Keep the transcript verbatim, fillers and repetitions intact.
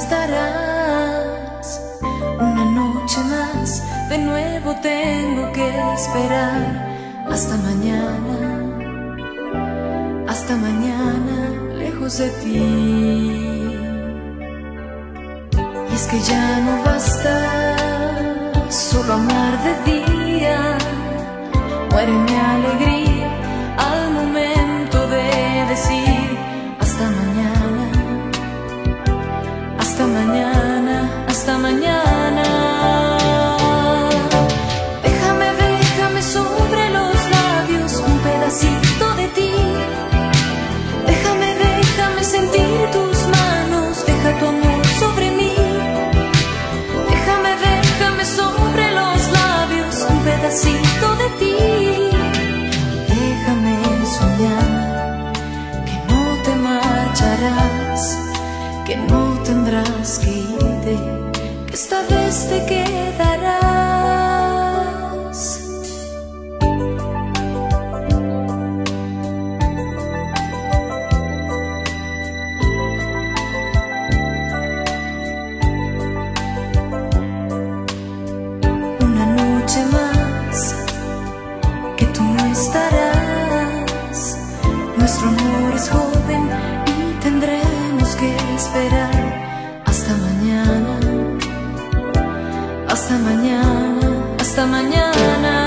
estarás. Una noche más, de nuevo tengo que esperar. Hasta mañana, hasta mañana, lejos de ti. Y es que ya no basta solo amar de día. Muere mi alegría al momento de decir hasta mañana, hasta mañana, hasta mañana. Déjame, déjame sobre los labios un pedacito de ti. Déjame, déjame sentir tus manos, deja tu amor sobre mí. Déjame, déjame sobre los labios un pedacito de ti. Déjame soñar que no te marcharás, que no tendrás que irte, que esta vez te quedarás. Una noche más que tú no estarás. Nuestro amor es joven y tendremos que esperar hasta mañana, hasta mañana, hasta mañana.